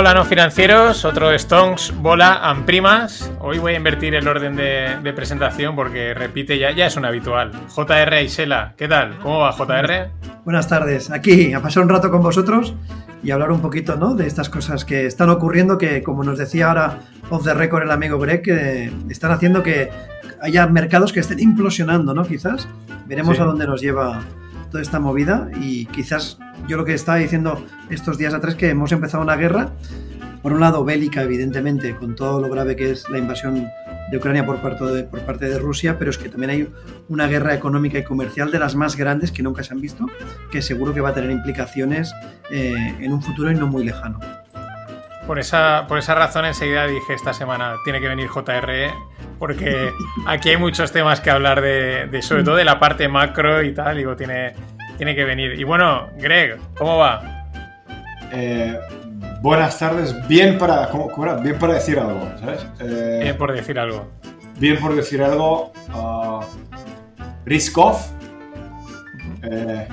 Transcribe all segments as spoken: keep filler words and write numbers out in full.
Hola no financieros, otro Stonks, bola and primas. Hoy voy a invertir el orden de, de presentación porque repite, ya, ya es un habitual. J R Isela, ¿qué tal? ¿Cómo va J R? Buenas tardes, aquí a pasar un rato con vosotros y hablar un poquito, ¿no?, de estas cosas que están ocurriendo que, como nos decía ahora off the record el amigo Greg, que están haciendo que haya mercados que estén implosionando, ¿no? Quizás veremos sí. a dónde nos lleva toda esta movida y quizás yo lo que estaba diciendo estos días atrás que hemos empezado una guerra, por un lado bélica evidentemente, con todo lo grave que es la invasión de Ucrania por parte de, por parte de Rusia, pero es que también hay una guerra económica y comercial de las más grandes que nunca se han visto, que seguro que va a tener implicaciones eh, en un futuro y no muy lejano. Por esa, por esa razón enseguida dije esta semana, tiene que venir J R, porque aquí hay muchos temas que hablar de, de sobre todo de la parte macro y tal, digo, tiene, tiene que venir. Y bueno, Greg, ¿cómo va? Eh, buenas tardes, bien para, ¿cómo, cómo era? Bien para decir algo, ¿sabes? Eh, bien por decir algo. Bien por decir algo, uh, risk off. Eh,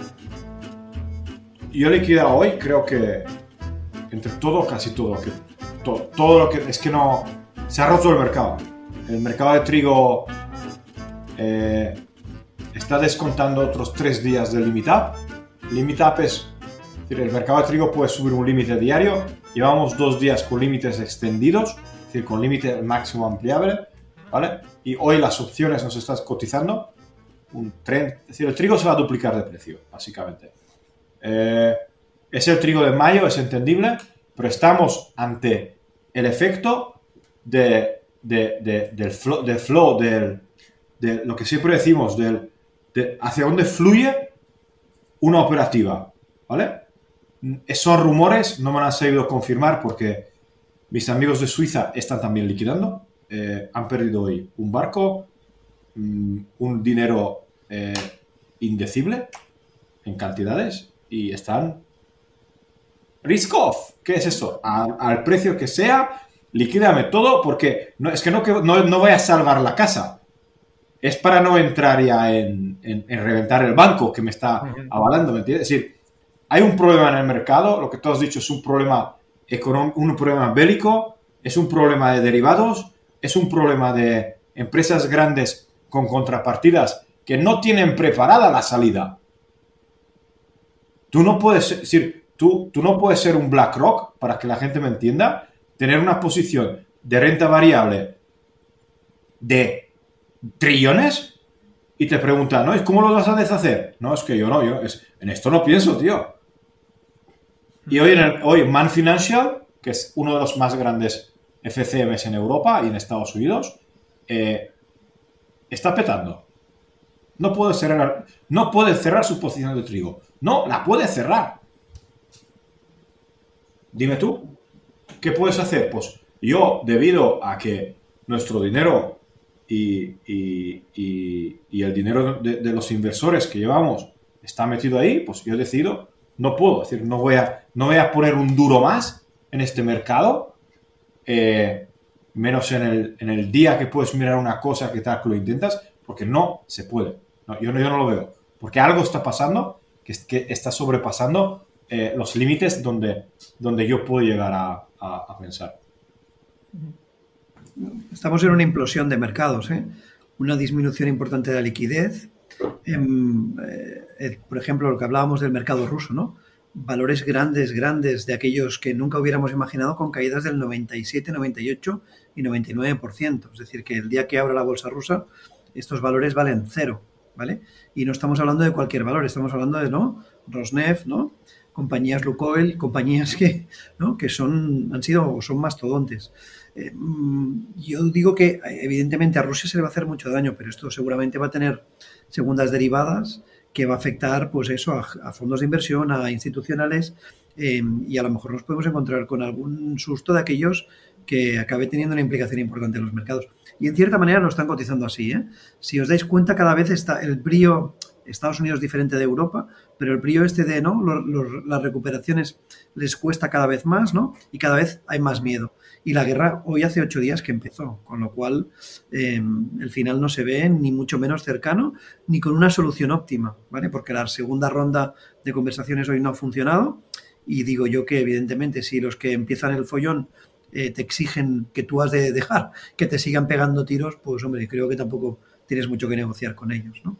yo he liquidado hoy, creo que entre todo, casi todo, que todo, todo lo que es que no se ha roto el mercado. El mercado de trigo eh, está descontando otros tres días del limit up. Limit up es, es decir, el mercado de trigo puede subir un límite diario. Llevamos dos días con límites extendidos, es decir, con límite máximo ampliable, ¿vale? Y hoy las opciones nos están cotizando un trend, es decir, el trigo se va a duplicar de precio, básicamente. Eh, Es el trigo de mayo, es entendible, pero estamos ante el efecto de, de, de, del flow, del flow del, de lo que siempre decimos, del, de hacia dónde fluye una operativa, ¿vale? Son rumores, no me han sabido confirmar porque mis amigos de Suiza están también liquidando, eh, han perdido hoy un barco, un dinero eh, indecible en cantidades y están... Risk off, ¿qué es eso? A, al precio que sea, liquídame todo porque no, es que no, no, no voy a salvar la casa. Es para no entrar ya en, en, en reventar el banco que me está avalando, ¿me entiendes? Es decir, hay un problema en el mercado, lo que tú has dicho es un problema económico, un problema bélico, es un problema de derivados, es un problema de empresas grandes con contrapartidas que no tienen preparada la salida. Tú no puedes decir... Tú, tú no puedes ser un BlackRock, para que la gente me entienda, tener una posición de renta variable de trillones y te preguntan, ¿no? ¿Cómo lo vas a deshacer? No, es que yo no, yo es, en esto no pienso, tío. Y hoy, en el, hoy Man Financial, que es uno de los más grandes F C Ms en Europa y en Estados Unidos, eh, está petando. No puede cerrar, no puede cerrar su posición de trigo. No, la puede cerrar. Dime tú, ¿qué puedes hacer? Pues yo, debido a que nuestro dinero y, y, y, y el dinero de, de los inversores que llevamos está metido ahí, pues yo decido, no puedo, es decir, no voy a, no voy a poner un duro más en este mercado, eh, menos en el, en el día que puedes mirar una cosa que tal que lo intentas, porque no se puede. No, yo, no, yo no lo veo, porque algo está pasando que, que está sobrepasando Eh, los límites donde, donde yo puedo llegar a, a, a pensar. Estamos en una implosión de mercados, ¿eh? Una disminución importante de la liquidez. Eh, eh, por ejemplo, lo que hablábamos del mercado ruso, ¿no? Valores grandes, grandes de aquellos que nunca hubiéramos imaginado con caídas del noventa y siete, noventa y ocho y noventa y nueve por ciento. Es decir, que el día que abra la bolsa rusa, estos valores valen cero, ¿vale? Y no estamos hablando de cualquier valor, estamos hablando de, ¿no?, Rosneft, ¿no?, compañías Lukoil, compañías que, ¿no?, que son, han sido, son mastodontes. Eh, yo digo que evidentemente a Rusia se le va a hacer mucho daño, pero esto seguramente va a tener segundas derivadas que va a afectar, pues eso, a, a fondos de inversión, a institucionales, eh, y a lo mejor nos podemos encontrar con algún susto de aquellos que acabe teniendo una implicación importante en los mercados. Y en cierta manera lo están cotizando así, ¿eh? Si os dais cuenta, cada vez está el brío... Estados Unidos diferente de Europa, pero el brío este de, ¿no?, los, los, las recuperaciones les cuesta cada vez más, ¿no?, y cada vez hay más miedo. Y la guerra hoy hace ocho días que empezó, con lo cual eh, el final no se ve ni mucho menos cercano, ni con una solución óptima, ¿vale? Porque la segunda ronda de conversaciones hoy no ha funcionado y digo yo que evidentemente si los que empiezan el follón eh, te exigen que tú has de dejar que te sigan pegando tiros, pues hombre, creo que tampoco tienes mucho que negociar con ellos, ¿no?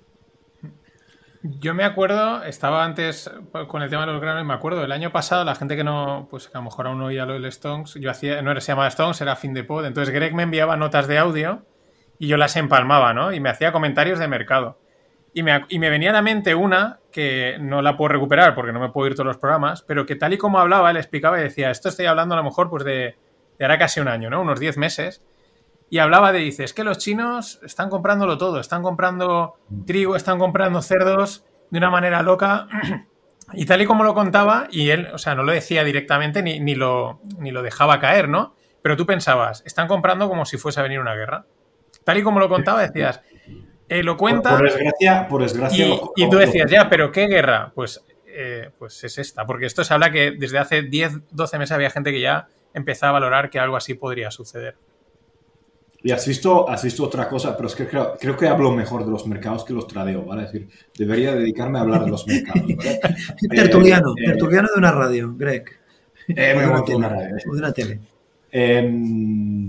Yo me acuerdo, estaba antes con el tema de los granos y me acuerdo, el año pasado la gente que no, pues que a lo mejor aún no oía lo del Stones, yo hacía, no era, se llamaba Stones, era fin de pod, entonces Greg me enviaba notas de audio y yo las empalmaba, ¿no? Y me hacía comentarios de mercado. Y me, y me venía a la mente una que no la puedo recuperar porque no me puedo ir todos los programas, pero que tal y como hablaba, él explicaba y decía, esto estoy hablando a lo mejor pues de, de ahora casi un año, ¿no? Unos diez meses. Y hablaba de, dice, es que los chinos están comprándolo todo, están comprando trigo, están comprando cerdos de una manera loca. Y tal y como lo contaba, y él, o sea, no lo decía directamente ni, ni, lo, ni lo dejaba caer, ¿no? Pero tú pensabas, están comprando como si fuese a venir una guerra. Tal y como lo contaba, decías, eh, lo cuenta... Por, por desgracia, por desgracia... Y, lo, y tú lo, decías, lo... ya, pero ¿qué guerra? Pues, eh, pues es esta, porque esto se habla que desde hace diez, doce meses había gente que ya empezaba a valorar que algo así podría suceder. Y has visto, has visto otra cosa, pero es que creo, creo que hablo mejor de los mercados que los tradeo, ¿vale? Es decir, debería dedicarme a hablar de los mercados, ¿vale? tertuliano, eh, tertuliano de una radio, Greg. Eh, o, de me una tele, una radio, o de una tele. Eh,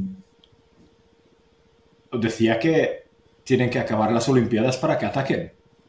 os decía que tienen que acabar las Olimpiadas para que ataquen.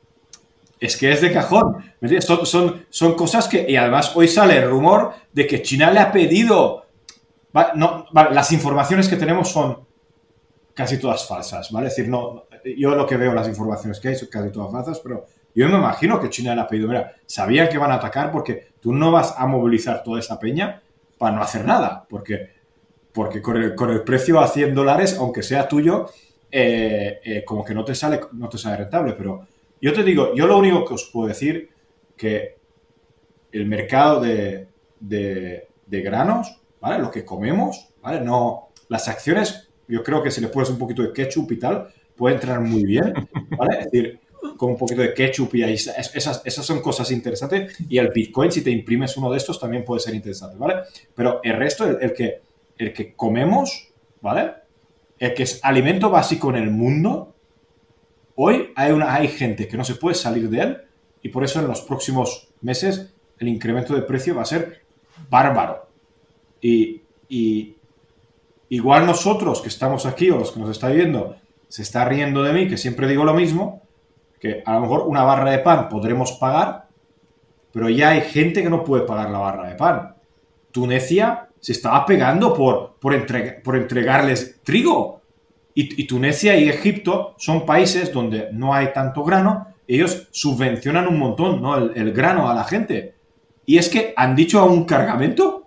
Es que es de cajón. ¿Me entiendes? Son, son, son cosas que... Y además hoy sale el rumor de que China le ha pedido... ¿Vale? No, vale, las informaciones que tenemos son casi todas falsas, ¿vale? Es decir, no, yo lo que veo, las informaciones que hay son casi todas falsas, pero yo me imagino que China le ha pedido, mira, sabían que van a atacar porque tú no vas a movilizar toda esa peña para no hacer nada, porque, porque con, el, con el precio a cien dólares, aunque sea tuyo, eh, eh, como que no te sale, no te sale rentable, pero yo te digo, yo lo único que os puedo decir que el mercado de, de, de granos, ¿vale? Lo que comemos, ¿vale? No, las acciones... Yo creo que si le pones un poquito de ketchup y tal, puede entrar muy bien, ¿vale? Es decir, con un poquito de ketchup y ahí, esas, esas son cosas interesantes. Y el Bitcoin, si te imprimes uno de estos, también puede ser interesante, ¿vale? Pero el resto, el, el, que, el que comemos, ¿vale? El que es alimento básico en el mundo, hoy hay, una, hay gente que no se puede salir de él y por eso en los próximos meses el incremento de precio va a ser bárbaro. Y... y igual nosotros que estamos aquí o los que nos está viendo se está riendo de mí, que siempre digo lo mismo, que a lo mejor una barra de pan podremos pagar, pero ya hay gente que no puede pagar la barra de pan. Tunecia se estaba pegando por, por, entrega, por entregarles trigo. Y, y Tunecia y Egipto son países donde no hay tanto grano, ellos subvencionan un montón, ¿no? el, el grano a la gente. Y es que han dicho a un cargamento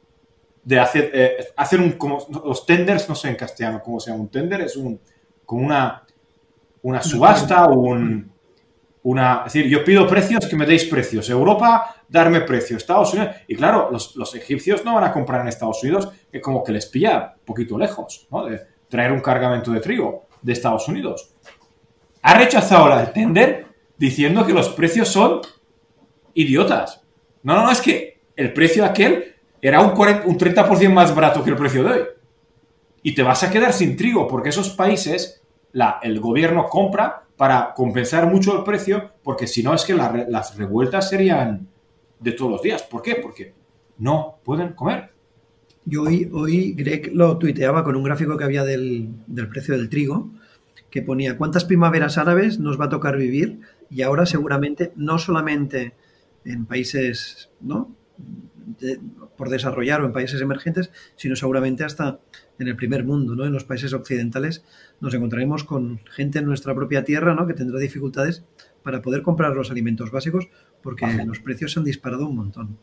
de hacer, eh, hacer un, como los tenders, no sé en castellano cómo se llama, un tender es un, como una, una subasta, un, una, es decir, yo pido precios, que me deis precios, Europa, darme precios, Estados Unidos, y claro, los, los egipcios no van a comprar en Estados Unidos, que como que les pilla un poquito lejos, ¿no? De traer un cargamento de trigo de Estados Unidos. Ha rechazado el tender diciendo que los precios son idiotas. No, no, no, es que el precio aquel era un, cuarenta, un treinta por ciento más barato que el precio de hoy. Y te vas a quedar sin trigo, porque esos países, la, el gobierno compra para compensar mucho el precio, porque si no es que la, las revueltas serían de todos los días. ¿Por qué? Porque no pueden comer. Yo hoy, hoy Greg lo tuiteaba con un gráfico que había del, del precio del trigo, que ponía cuántas primaveras árabes nos va a tocar vivir, y ahora seguramente no solamente en países, ¿no?, De, por desarrollar o en países emergentes, sino seguramente hasta en el primer mundo, ¿no? En los países occidentales nos encontraremos con gente en nuestra propia tierra, ¿no?, que tendrá dificultades para poder comprar los alimentos básicos porque Ajá. los precios se han disparado un montón.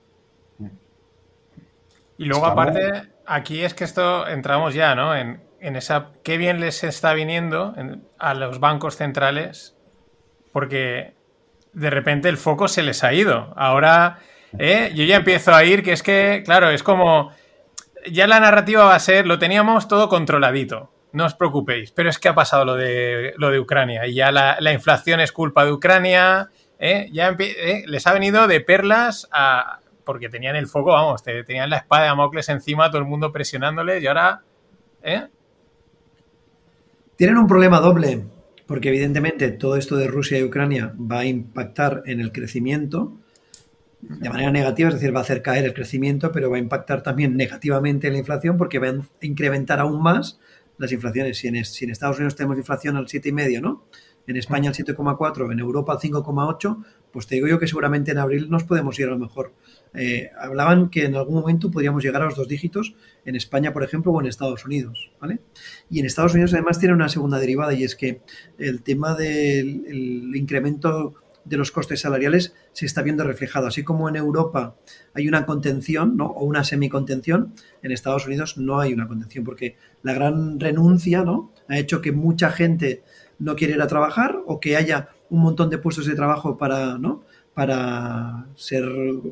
Y luego aparte, aquí es que esto entramos ya, ¿no?, en, en esa, qué bien les está viniendo en, a los bancos centrales, porque de repente el foco se les ha ido. Ahora ¿Eh? Yo ya empiezo a ir que es que, claro, es como... Ya la narrativa va a ser, lo teníamos todo controladito, no os preocupéis, pero es que ha pasado lo de, lo de Ucrania y ya la, la inflación es culpa de Ucrania, ¿eh? Ya empie- ¿eh? les ha venido de perlas a... porque tenían el foco, vamos, te, tenían la espada de Damocles encima, todo el mundo presionándoles y ahora... ¿eh? Tienen un problema doble, porque evidentemente todo esto de Rusia y Ucrania va a impactar en el crecimiento. de manera negativa, es decir, va a hacer caer el crecimiento, pero va a impactar también negativamente en la inflación porque va a incrementar aún más las inflaciones. Si en, si en Estados Unidos tenemos inflación al siete coma cinco, ¿no? En España al siete coma cuatro, en Europa al cinco coma ocho, pues te digo yo que seguramente en abril nos podemos ir a lo mejor. Eh, hablaban que en algún momento podríamos llegar a los dos dígitos en España, por ejemplo, o en Estados Unidos, ¿vale? Y en Estados Unidos además tiene una segunda derivada y es que el tema del el incremento de los costes salariales se está viendo reflejado. Así como en Europa hay una contención, ¿no? O una semicontención, en Estados Unidos no hay una contención porque la gran renuncia, ¿no? Ha hecho que mucha gente no quiere ir a trabajar o que haya un montón de puestos de trabajo para, ¿no? para ser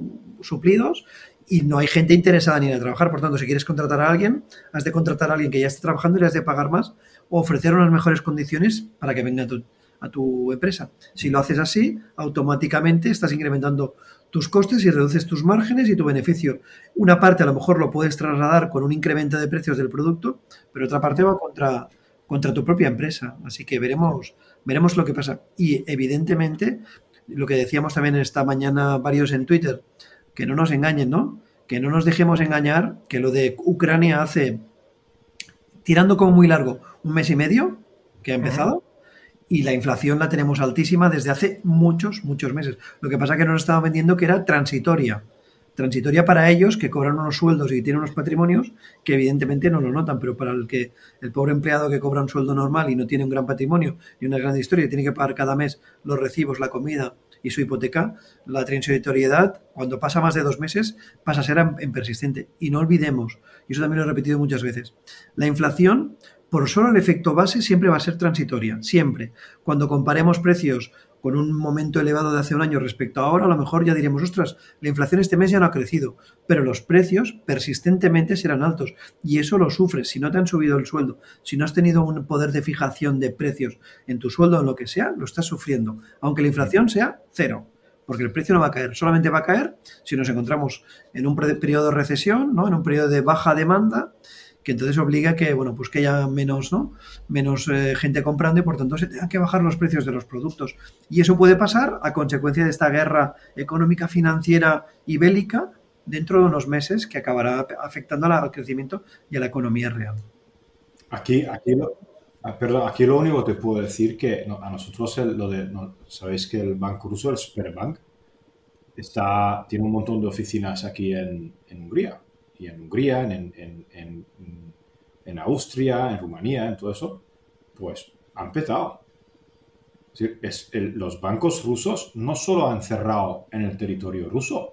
suplidos y no hay gente interesada en ir a trabajar. Por tanto, si quieres contratar a alguien, has de contratar a alguien que ya esté trabajando y le has de pagar más o ofrecer unas mejores condiciones para que venga a tu, a tu empresa. Si lo haces así, automáticamente estás incrementando tus costes y reduces tus márgenes y tu beneficio. Una parte a lo mejor lo puedes trasladar con un incremento de precios del producto, pero otra parte va contra, contra tu propia empresa. Así que veremos, veremos lo que pasa. Y evidentemente, lo que decíamos también esta mañana varios en Twitter, que no nos engañen, ¿no? Que no nos dejemos engañar, que lo de Ucrania hace, tirando como muy largo, un mes y medio que ha empezado, uh-huh. Y la inflación la tenemos altísima desde hace muchos, muchos meses. Lo que pasa es que nos estaban vendiendo que era transitoria. Transitoria para ellos, que cobran unos sueldos y tienen unos patrimonios que evidentemente no lo notan, pero para el que el pobre empleado que cobra un sueldo normal y no tiene un gran patrimonio y una gran historia y tiene que pagar cada mes los recibos, la comida y su hipoteca, la transitoriedad, cuando pasa más de dos meses, pasa a ser en, en persistente. Y no olvidemos, y eso también lo he repetido muchas veces, la inflación, por solo el efecto base, siempre va a ser transitoria, siempre. Cuando comparemos precios con un momento elevado de hace un año respecto a ahora, a lo mejor ya diremos, ostras, la inflación este mes ya no ha crecido, pero los precios persistentemente serán altos y eso lo sufres. Si no te han subido el sueldo, si no has tenido un poder de fijación de precios en tu sueldo o en lo que sea, lo estás sufriendo, aunque la inflación sea cero, porque el precio no va a caer, solamente va a caer si nos encontramos en un periodo de recesión, ¿no? En un periodo de baja demanda, que entonces obliga a que, bueno, pues que haya menos, ¿no? menos eh, gente comprando y por tanto se tengan que bajar los precios de los productos. Y eso puede pasar a consecuencia de esta guerra económica, financiera y bélica dentro de unos meses que acabará afectando al crecimiento y a la economía real. Aquí, aquí, lo, perdón, aquí lo único que te puedo decir que no, a nosotros el, lo de, no, sabéis que el banco ruso, el Sberbank, está, tiene un montón de oficinas aquí en, en Hungría. Y en Hungría, en, en, en, en Austria, en Rumanía, en todo eso, pues han petado. Es decir, es el, los bancos rusos no solo han cerrado en el territorio ruso,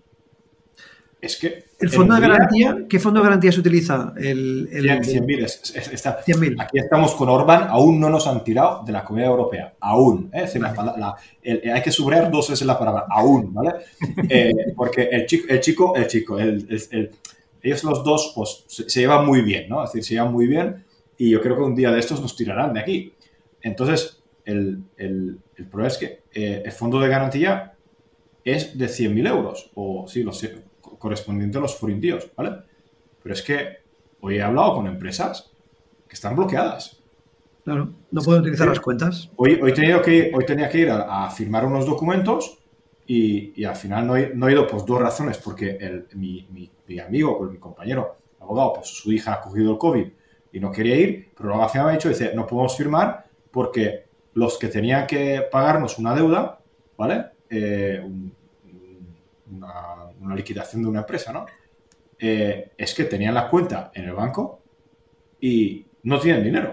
es que... ¿El fondo de garantía? ¿Qué fondo de garantía se utiliza? El, el, cien mil. Aquí estamos con Orbán, aún no nos han tirado de la Comunidad Europea. Aún. ¿eh? Es decir, la, la, el, hay que subrayar dos veces la palabra. Aún, ¿vale? Eh, porque el chico, el chico, el chico, el, el, el, ellos los dos pues, se, se llevan muy bien, ¿no? Es decir, se llevan muy bien y yo creo que un día de estos nos tirarán de aquí. Entonces, el, el, el problema es que eh, el fondo de garantía es de cien mil euros. O sí, lo sé. Correspondiente a los forindíos, ¿vale? Pero es que hoy he hablado con empresas que están bloqueadas. Claro, no pueden utilizar sí. las cuentas. Hoy, hoy, tenido que ir, hoy tenía que ir a, a firmar unos documentos y, y al final no he, no he ido por dos razones, porque el, mi, mi, mi amigo, mi compañero abogado, pues su hija ha cogido el COVID y no quería ir, pero luego al final me ha dicho, dice, no podemos firmar porque los que tenían que pagarnos una deuda, ¿vale? Eh, un, una una liquidación de una empresa, ¿no? Eh, es que tenían la cuenta en el banco y no tienen dinero.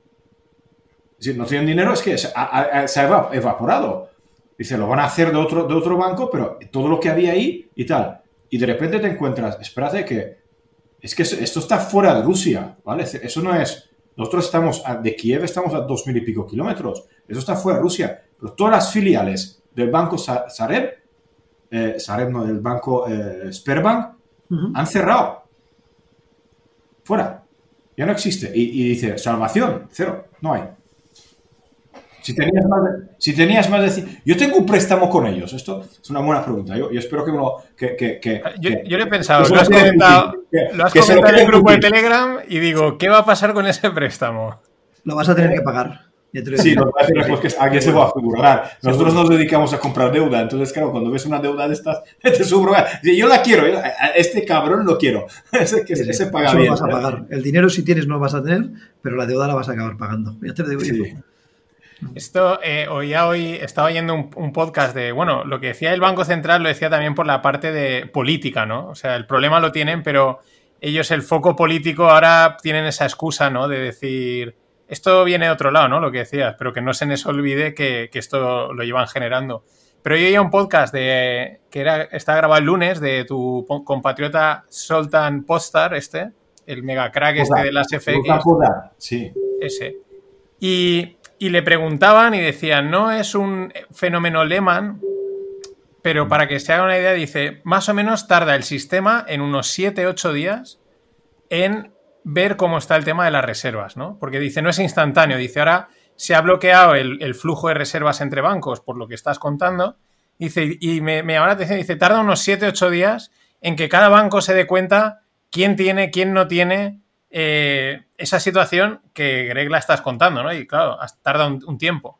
Si no tienen dinero es que se ha, ha, se ha evaporado. Dice, lo van a hacer de otro, de otro banco, pero todo lo que había ahí y tal. Y de repente te encuentras, espérate que es que esto está fuera de Rusia, ¿vale? Eso no es... Nosotros estamos, a, de Kiev estamos a dos mil y pico kilómetros. Eso está fuera de Rusia. Pero todas las filiales del banco Sareb Eh, sabemos del banco eh, Sberbank, uh-huh. han cerrado. Fuera. Ya no existe. Y, y dice, salvación, cero. No hay. Si tenías más de... Si tenías más de yo tengo un préstamo con ellos. Esto es una buena pregunta. Yo, yo espero que uno... Que, que, que, yo, que, yo le he pensado, lo has comentado, que, lo has comentado en el grupo de Telegram y digo, ¿qué va a pasar con ese préstamo? Lo vas a tener que pagar. Sí, nos parece después que alguien se va a figurar. Nosotros nos dedicamos a comprar deuda, entonces, claro, cuando ves una deuda de estas, te subraya. Yo la quiero, este cabrón lo quiero. Ese, que, sí, ese paga eso bien. Lo vas a pagar. El dinero, si tienes, no lo vas a tener, pero la deuda la vas a acabar pagando. Ya te lo digo yo. Sí. Esto, eh, oía hoy, estaba oyendo un, un podcast de, bueno, lo que decía el Banco Central lo decía también por la parte de política, ¿no? O sea, el problema lo tienen, pero ellos el foco político ahora tienen esa excusa, ¿no? De decir, esto viene de otro lado, ¿no? Lo que decías, pero que no se les olvide que, que esto lo llevan generando. Pero yo oía un podcast de que era, está grabado el lunes de tu compatriota Zoltán Pozsar, este, el mega crack este de las F X. Sí. Ese. Y... Y le preguntaban y decían, no es un fenómeno Lehman, pero para que se haga una idea, dice, más o menos tarda el sistema en unos siete ocho días en ver cómo está el tema de las reservas, ¿no? Porque dice, no es instantáneo, dice, ahora se ha bloqueado el, el flujo de reservas entre bancos, por lo que estás contando, dice, y me, me llama la atención, dice, tarda unos siete ocho días en que cada banco se dé cuenta quién tiene, quién no tiene... Eh, esa situación que Greg la estás contando, ¿no? Y claro, tarda un, un tiempo.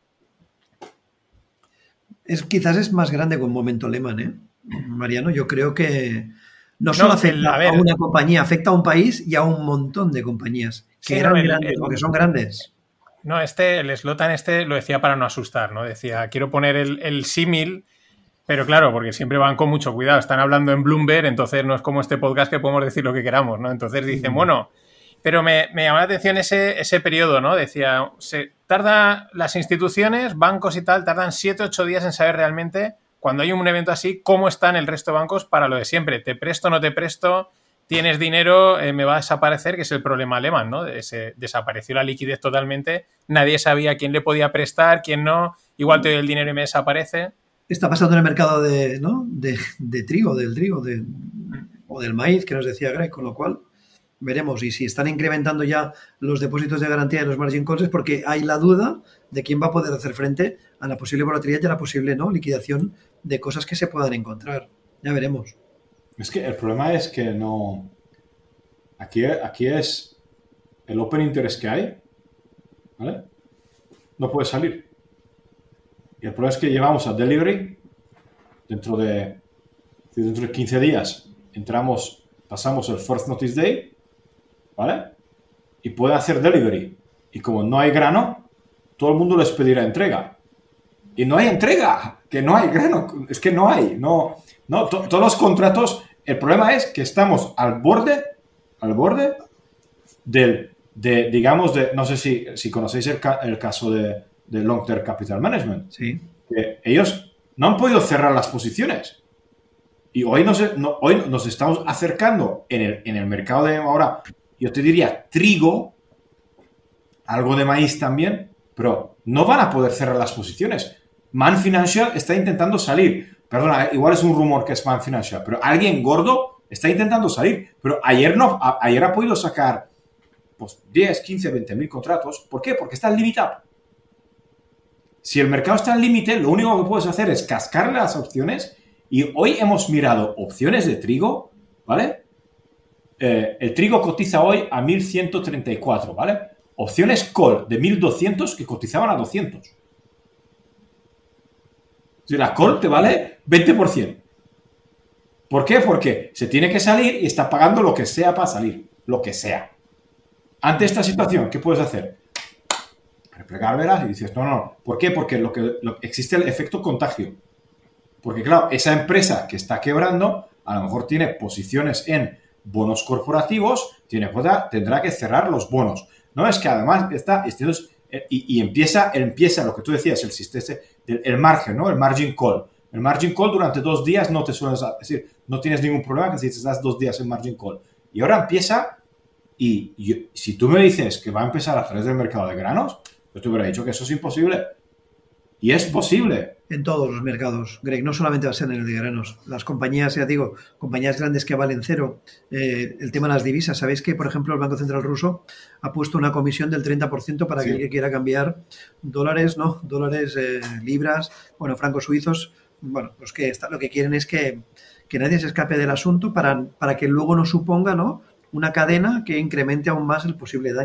Es, quizás es más grande que un momento Lehman, ¿eh? Mariano, yo creo que no solo no, afecta el, a, ver, a una compañía, afecta a un país y a un montón de compañías que sí, eran no, el, grandes, el, porque son grandes. No, este, el Zoltán este lo decía para no asustar, ¿no? Decía, quiero poner el, el símil, pero claro, porque siempre van con mucho cuidado, están hablando en Bloomberg, entonces no es como este podcast que podemos decir lo que queramos, ¿no? Entonces dicen, mm. bueno... Pero me, me llamó la atención ese, ese periodo, ¿no? Decía, se tarda las instituciones, bancos y tal, tardan siete ocho días en saber realmente, cuando hay un evento así, cómo están el resto de bancos para lo de siempre. Te presto, no te presto, tienes dinero, eh, me va a desaparecer, que es el problema Lehman, ¿no? Se desapareció la liquidez totalmente, nadie sabía quién le podía prestar, quién no, igual te doy el dinero y me desaparece. Está pasando en el mercado de, ¿no? de, de trigo, del trigo, de, o del maíz, que nos decía Greg, con lo cual... Veremos, y si están incrementando ya los depósitos de garantía de los margin calls es porque hay la duda de quién va a poder hacer frente a la posible volatilidad y a la posible ¿no? liquidación de cosas que se puedan encontrar. Ya veremos. Es que el problema es que no... Aquí, aquí es el open interest que hay, ¿vale? No puede salir. Y el problema es que llevamos a delivery dentro de, dentro de quince días. Entramos, pasamos el first notice day, ¿vale? Y puede hacer delivery. Y como no hay grano, todo el mundo les pedirá entrega. Y no hay entrega, que no hay grano. Es que no hay. No, no, to, todos los contratos... El problema es que estamos al borde, al borde del, de, digamos, de... No sé si, si conocéis el, ca, el caso de, de Long Term Capital Management. Sí. Que ellos no han podido cerrar las posiciones. Y hoy nos, no, hoy nos estamos acercando en el, en el mercado de ahora... Yo te diría trigo, algo de maíz también, pero no van a poder cerrar las posiciones. Man Financial está intentando salir. Perdona, igual es un rumor que es Man Financial, pero alguien gordo está intentando salir. Pero ayer no, a, ayer ha podido sacar pues, diez, quince, veinte mil contratos. ¿Por qué? Porque está al límite. Si el mercado está al límite, lo único que puedes hacer es cascarle las opciones. Y hoy hemos mirado opciones de trigo, ¿vale? Eh, el trigo cotiza hoy a mil ciento treinta y cuatro, ¿vale? Opciones call de mil doscientos que cotizaban a doscientos. Si la call te vale veinte por ciento. ¿Por qué? Porque se tiene que salir y está pagando lo que sea para salir. Lo que sea. Ante esta situación, ¿qué puedes hacer? Replegar velas y dices, no, no. ¿Por qué? Porque lo que, lo, existe el efecto contagio. Porque, claro, esa empresa que está quebrando a lo mejor tiene posiciones en bonos corporativos, tiene, tendrá que cerrar los bonos. No es que además está, entonces, y, y empieza, empieza lo que tú decías, el sistema, el, el margen, ¿no? El margin call. El margin call durante dos días no te sueles, es decir, no tienes ningún problema que si te das dos días en margin call. Y ahora empieza, y, y si tú me dices que va a empezar a través del mercado de granos, yo te hubiera dicho que eso es imposible. Y es posible. En todos los mercados, Greg, no solamente va a ser en el de granos. Las compañías, ya digo, compañías grandes que valen cero. Eh, el tema de las divisas. ¿Sabéis que, por ejemplo, el Banco Central ruso ha puesto una comisión del treinta por ciento para sí. aquel que quiera cambiar dólares, ¿no? Dólares, eh, libras, bueno, francos suizos. Bueno, pues que está, lo que quieren es que, que nadie se escape del asunto para, para que luego no suponga, ¿no? Una cadena que incremente aún más el posible daño.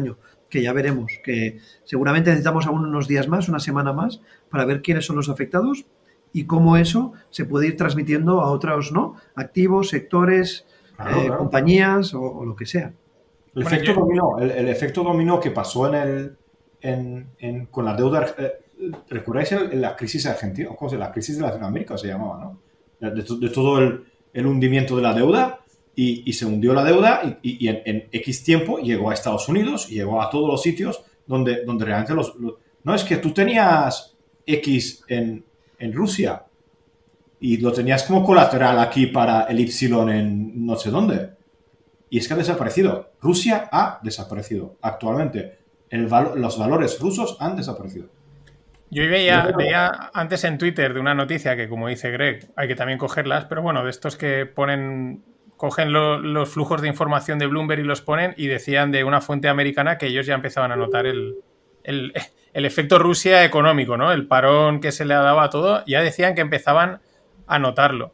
que ya veremos, que seguramente necesitamos aún unos días más, una semana más, para ver quiénes son los afectados y cómo eso se puede ir transmitiendo a otros, ¿no? Activos, sectores, Claro, eh, claro. compañías o, o lo que sea. El Bueno, efecto yo- dominó, el, el efecto dominó que pasó en el, en, en- con la deuda. eh, ¿Recordáis el- la crisis argentina? ¿Cómo se llama? La crisis de Latinoamérica se llamaba, ¿no? De, de to- de todo el, el hundimiento de la deuda y, y se hundió la deuda y, y- y en, en X tiempo llegó a Estados Unidos y llegó a todos los sitios donde, donde realmente los, los- No, es que tú tenías X en, en Rusia y lo tenías como colateral aquí para el Y en no sé dónde. Y es que ha desaparecido. Rusia ha desaparecido actualmente. El val- los valores rusos han desaparecido. Yo veía, veía antes en Twitter de una noticia que, como dice Greg, hay que también cogerlas, pero bueno, de estos que ponen, cogen lo- los flujos de información de Bloomberg y los ponen, y decían de una fuente americana que ellos ya empezaban a notar el, el, el efecto Rusia económico, ¿no? El parón que se le ha dado a todo, ya decían que empezaban a notarlo.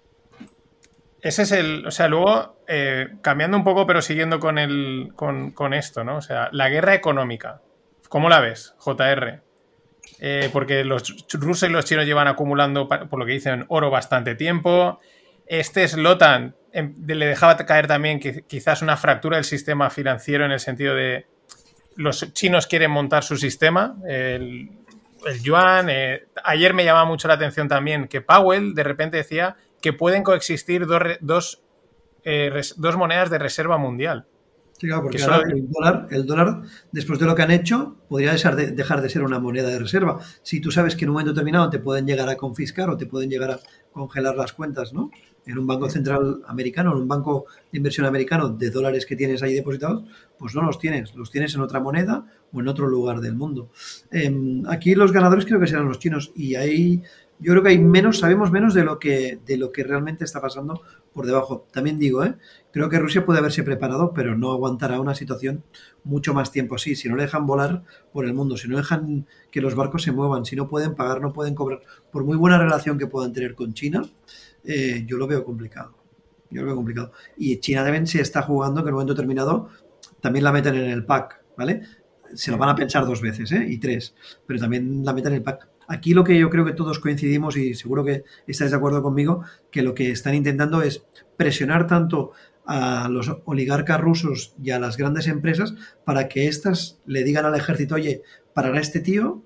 Ese es el, o sea, luego, eh, cambiando un poco, pero siguiendo con, el, con, con esto, ¿no? O sea, la guerra económica, ¿cómo la ves, J R? Eh, porque los rusos y los chinos llevan acumulando, por lo que dicen, oro bastante tiempo. Este Slotan eh, le dejaba caer también que quizás una fractura del sistema financiero en el sentido de los chinos quieren montar su sistema, el, el yuan. Eh, ayer me llamaba mucho la atención también que Powell de repente decía que pueden coexistir dos, dos, eh, res, dos monedas de reserva mundial. Sí, claro, porque Que ahora solo- el dólar, el dólar, después de lo que han hecho, podría dejar de, dejar de ser una moneda de reserva. Si tú sabes que en un momento determinado te pueden llegar a confiscar o te pueden llegar a congelar las cuentas, ¿no? En un banco central americano, en un banco de inversión americano, de dólares que tienes ahí depositados, pues no los tienes, los tienes en otra moneda o en otro lugar del mundo. Eh, aquí los ganadores creo que serán los chinos y ahí yo creo que hay menos, sabemos menos de lo que, de lo que realmente está pasando por debajo. También digo, ¿eh? Creo que Rusia puede haberse preparado, pero no aguantará una situación mucho más tiempo así. Si no le dejan volar por el mundo, si no dejan que los barcos se muevan, si no pueden pagar, no pueden cobrar, por muy buena relación que puedan tener con China, eh, yo lo veo complicado. Yo lo veo complicado. Y China también se está jugando que en un momento determinado también la meten en el pack, ¿vale? Se lo van a pensar dos veces, ¿eh? Y tres, pero también la meten en el pack. Aquí lo que yo creo que todos coincidimos, y seguro que estáis de acuerdo conmigo, que lo que están intentando es presionar tanto a los oligarcas rusos y a las grandes empresas para que éstas le digan al ejército, oye, parará este tío,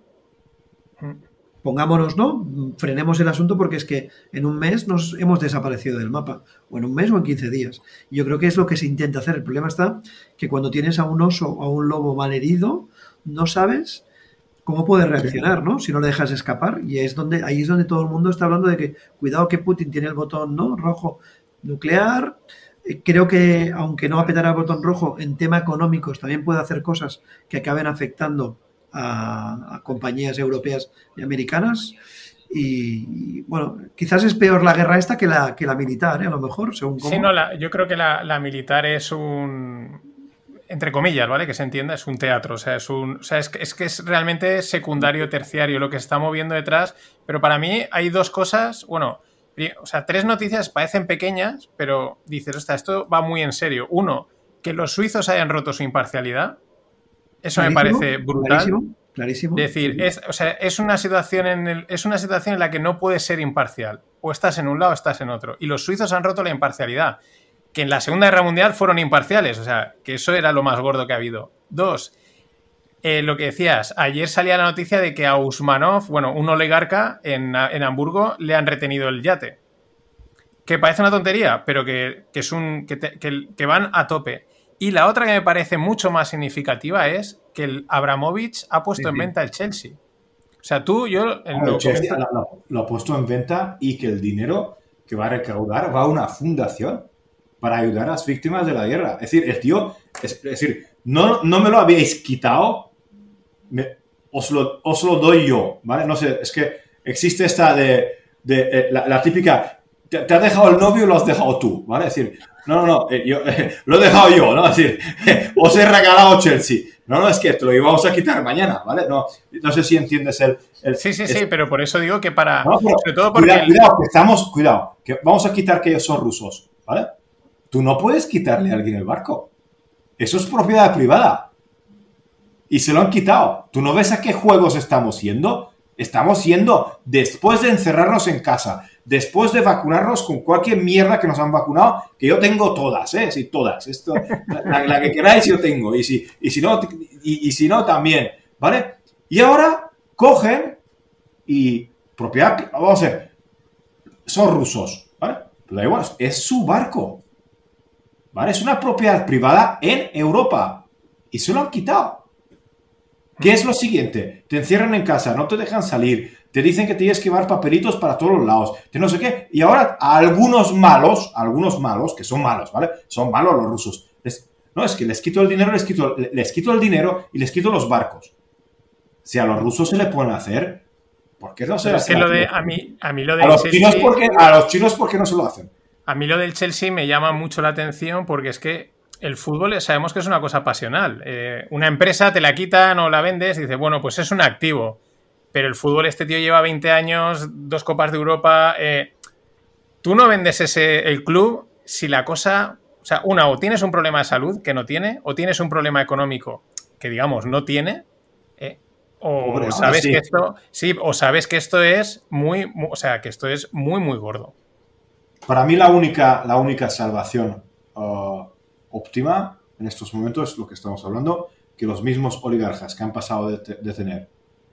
pongámonos, ¿no? Frenemos el asunto porque es que en un mes nos hemos desaparecido del mapa, o en un mes o en quince días. Y yo creo que es lo que se intenta hacer. El problema está que cuando tienes a un oso o a un lobo malherido, no sabes cómo puede reaccionar, ¿no? Si no le dejas escapar. Y es donde, ahí es donde todo el mundo está hablando de que cuidado que Putin tiene el botón, ¿no? Rojo nuclear. Creo que, aunque no apretará el botón rojo, en temas económicos también puede hacer cosas que acaben afectando a, a compañías europeas y americanas. Y, y, bueno, quizás es peor la guerra esta que la, que la militar, ¿eh? A lo mejor, según cómo. Sí, no, la, yo creo que la, la militar es un, entre comillas, ¿vale? Que se entienda, es un teatro, o sea, es un, o sea, es que es, que es realmente secundario, terciario lo que se está moviendo detrás, pero para mí hay dos cosas, bueno, o sea, tres noticias parecen pequeñas, pero dices, ostras, esto va muy en serio. Uno, que los suizos hayan roto su imparcialidad, eso me parece brutal. Clarísimo, clarísimo. Decir, sí. es, o sea, es una situación en el, es una situación en la que no puedes ser imparcial, o estás en un lado o estás en otro, y los suizos han roto la imparcialidad, que en la Segunda Guerra Mundial fueron imparciales, o sea, que eso era lo más gordo que ha habido. Dos, eh, lo que decías, ayer salía la noticia de que a Usmanov, bueno, un oligarca en, en Hamburgo, le han retenido el yate. Que parece una tontería, pero que, que, es un, que, te, que, que van a tope. Y la otra que me parece mucho más significativa es que el Abramovich ha puesto sí, en venta el Chelsea. O sea, tú, yo... El lo, Chelsea comento... lo, lo ha puesto en venta y que el dinero que va a recaudar va a una fundación para ayudar a las víctimas de la guerra. Es decir, el tío... Es, es decir, no, no me lo habéis quitado, me, os, lo, os lo doy yo, ¿vale? No sé, es que existe esta de... de eh, la, la típica... Te, te ha dejado el novio y lo has dejado tú, ¿vale? Es decir, no, no, no, eh, yo, eh, lo he dejado yo, ¿no? Es decir, eh, os he regalado Chelsea. No, no, es que te lo íbamos a quitar mañana, ¿vale? No, no sé si entiendes el... el sí, sí, el, sí, pero por eso digo que para... No, pero, sobre todo porque... Cuidado, el... cuidado, que estamos... Cuidado, que vamos a quitar que ellos son rusos, ¿vale? Tú no puedes quitarle a alguien el barco. Eso es propiedad privada. y se lo han quitado. ¿Tú no ves a qué juegos estamos yendo? Estamos yendo después de encerrarnos en casa, después de vacunarnos con cualquier mierda que nos han vacunado, que yo tengo todas, ¿eh? Sí, todas. Esto, la, la que queráis yo tengo. Y si, y si no, y, y si no también, ¿vale? Y ahora cogen y propiedad, vamos a ver, son rusos, ¿vale? Pero da igual, es su barco, ¿vale? Es una propiedad privada en Europa y se lo han quitado. ¿Qué es lo siguiente? Te encierran en casa, no te dejan salir, te dicen que tienes que llevar papelitos para todos los lados, te no sé qué, y ahora a algunos malos, a algunos malos, que son malos, ¿vale? Son malos los rusos. Les, no, es que les quito el dinero, les quito, les quito el dinero y les quito los barcos. Si a los rusos se le pueden hacer, ¿por qué no se lo hacen? Lo de, a, mí, a mí lo de a los chinos, ¿por qué, a los chinos, ¿por qué no se lo hacen? A mí lo del Chelsea me llama mucho la atención porque es que el fútbol sabemos que es una cosa pasional. Eh, una empresa te la quitan o la vendes y dices, bueno, pues es un activo. Pero el fútbol, este tío lleva veinte años, dos Copas de Europa. Eh, tú no vendes ese el club si la cosa... O sea, una, o tienes un problema de salud que no tiene, o tienes un problema económico que, digamos, no tiene, eh, o Hombre, sabes sí. que esto... Sí, o sabes que esto es muy... muy o sea, que esto es muy, muy gordo. Para mí la única, la única salvación... Uh... óptima en estos momentos es lo que estamos hablando, que los mismos oligarcas que han pasado de, te, de tener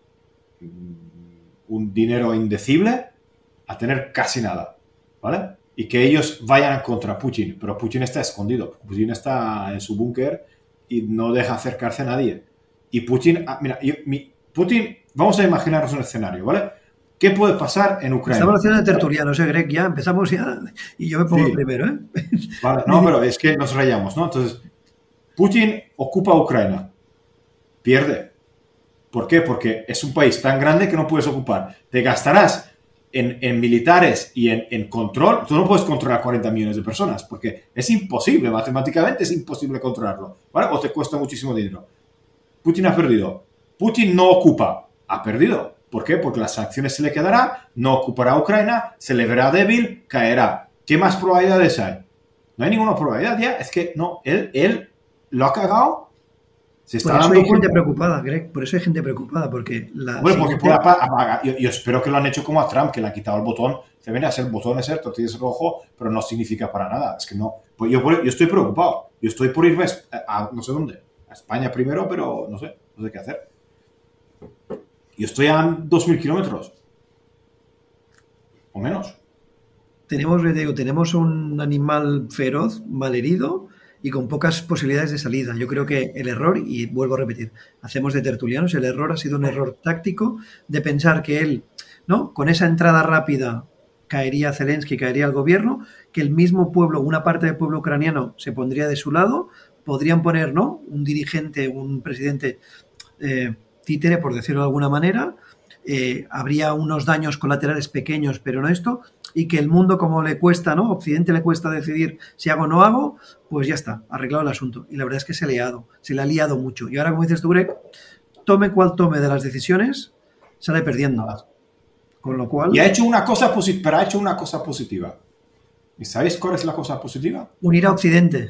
un dinero indecible a tener casi nada, ¿vale? Y que ellos vayan contra Putin, pero Putin está escondido, Putin está en su búnker y no deja acercarse a nadie. Y Putin, ah, mira, yo, mi, Putin, vamos a imaginarnos un escenario, ¿vale? ¿Qué puede pasar en Ucrania? Estamos haciendo de tertulianos, ¿eh, Greg? Ya empezamos ya y yo me pongo sí. primero, ¿eh? Vale, no, pero es que nos rayamos, ¿no? Entonces, Putin ocupa Ucrania, pierde. ¿Por qué? Porque es un país tan grande que no puedes ocupar. Te gastarás en, en militares y en, en control. Tú no puedes controlar cuarenta millones de personas porque es imposible, matemáticamente es imposible controlarlo, ¿vale? O te cuesta muchísimo dinero. Putin ha perdido. Putin no ocupa, ha perdido. ¿Por qué? Porque las sanciones se le quedará, no ocupará Ucrania, se le verá débil, caerá. ¿Qué más probabilidades hay? No hay ninguna probabilidad ya, es que no, él, él lo ha cagado. Se está por eso dando hay cuenta. gente preocupada, Greg, por eso hay gente preocupada, porque la bueno, porque siguiente... puede apagar. Yo, yo espero que lo han hecho como a Trump, que le han quitado el botón. Se viene a ser botón, es cierto, tienes rojo, pero no significa para nada. Es que no. Pues yo, yo estoy preocupado. Yo estoy por irme a, a no sé dónde. A España primero, pero no sé, no sé qué hacer. Yo estoy a dos mil kilómetros. O menos. Tenemos, te digo, tenemos un animal feroz, malherido y con pocas posibilidades de salida. Yo creo que el error, y vuelvo a repetir, hacemos de tertulianos, el error ha sido un error táctico de pensar que él, ¿no? Con esa entrada rápida caería Zelensky, caería el gobierno, que el mismo pueblo, una parte del pueblo ucraniano se pondría de su lado, podrían poner, ¿no? Un dirigente, un presidente... Eh, títere, por decirlo de alguna manera, eh, habría unos daños colaterales pequeños, pero no esto, y que el mundo, como le cuesta, ¿no? Occidente le cuesta decidir si hago o no hago, pues ya está, arreglado el asunto. Y la verdad es que se le ha liado, se le ha liado mucho. Y ahora, como dices tú, Greg, tome cual tome de las decisiones, sale perdiendo. Con lo cual... Y ha hecho una cosa positiva, pero ha hecho una cosa positiva. ¿Y sabéis cuál es la cosa positiva? Unir a Occidente.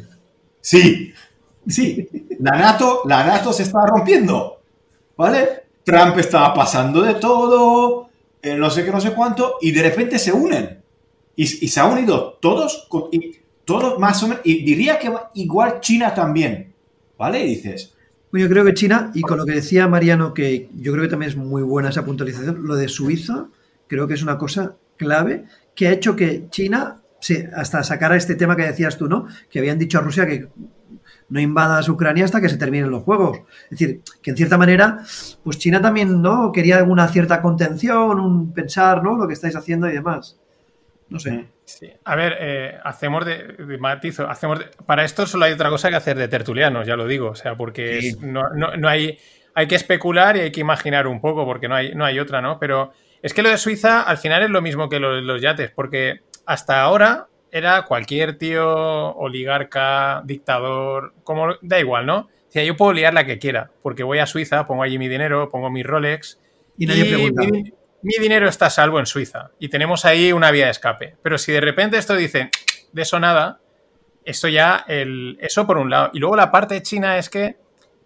Sí, sí. La NATO, la NATO se está rompiendo. ¿Vale? Trump estaba pasando de todo, eh, no sé qué, no sé cuánto, y de repente se unen. Y, y se han unido todos, con, y, todos más o menos, y diría que igual China también. ¿Vale? Y dices... Pues yo creo que China, y con lo que decía Mariano, que yo creo que también es muy buena esa puntualización, lo de Suiza, creo que es una cosa clave, que ha hecho que China, se, hasta sacara este tema que decías tú, ¿no? Que habían dicho a Rusia que... no invadas Ucrania hasta que se terminen los juegos. Es decir, que en cierta manera, pues China también, ¿no? Quería una cierta contención, un pensar, ¿no? Lo que estáis haciendo y demás. No sé. Sí. A ver, eh, hacemos de, de matizo, hacemos de, para esto solo hay otra cosa que hacer de tertulianos, ya lo digo, o sea, porque sí. es, no, no, no hay, hay que especular y hay que imaginar un poco, porque no hay, no hay otra, ¿no? Pero es que lo de Suiza al final es lo mismo que lo, los yates, porque hasta ahora era cualquier tío, oligarca, dictador, como da igual, ¿no? O sea, yo puedo liar la que quiera, porque voy a Suiza, pongo allí mi dinero, pongo mi Rolex y nadie y pregunta. Mi, mi dinero está a salvo en Suiza y tenemos ahí una vía de escape. Pero si de repente esto dice de eso nada, esto ya, el, eso por un lado. Y luego la parte de China es que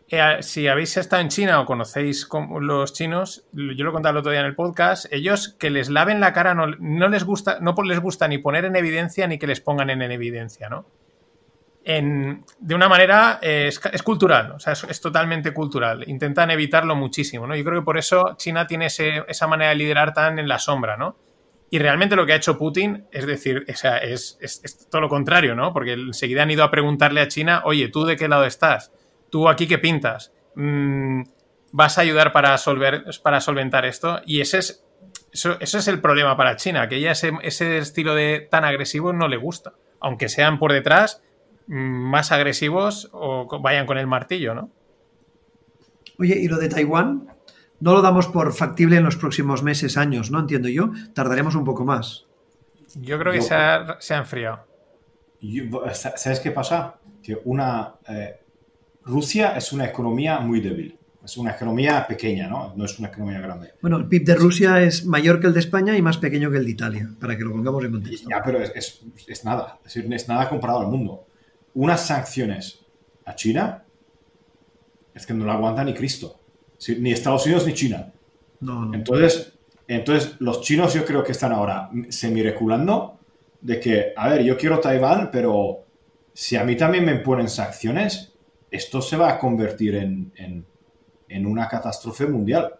eh, si habéis estado en China o conocéis los chinos, yo lo contaba el otro día en el podcast, ellos que les laven la cara no, no les gusta, no les gusta ni poner en evidencia ni que les pongan en, en evidencia, ¿no? En, de una manera eh, es, es cultural, o sea, es, es totalmente cultural. Intentan evitarlo muchísimo, ¿no? Yo creo que por eso China tiene ese, esa manera de liderar tan en la sombra, ¿no? Y realmente lo que ha hecho Putin es decir, o sea, es, es, es todo lo contrario, ¿no? Porque enseguida han ido a preguntarle a China, oye, ¿tú de qué lado estás? ¿Tú aquí qué pintas? Mm, ¿vas a ayudar para, solver, para solventar esto? Y ese es, eso, eso es el problema para China, que ella ese, ese estilo de tan agresivo no le gusta, aunque sean por detrás más agresivos o vayan con el martillo, ¿no? Oye, ¿y lo de Taiwán? No lo damos por factible en los próximos meses, años, ¿no? Entiendo yo. Tardaremos un poco más. Yo creo que Yo, se, ha, se ha enfriado. Yo, ¿sabes qué pasa? Que una... Eh, Rusia es una economía muy débil. Es una economía pequeña, ¿no? No es una economía grande. Bueno, el P I B de Rusia es mayor que el de España y más pequeño que el de Italia, para que lo pongamos en contexto. Ya, pero es, es, es nada. Es decir, es nada comparado al mundo. Unas sanciones a China es que no la aguanta ni Cristo. Ni Estados Unidos ni China. No, no. Entonces, entonces, los chinos yo creo que están ahora semi-reculando de que, a ver, yo quiero Taiwán, pero si a mí también me ponen sanciones, esto se va a convertir en, en, en una catástrofe mundial.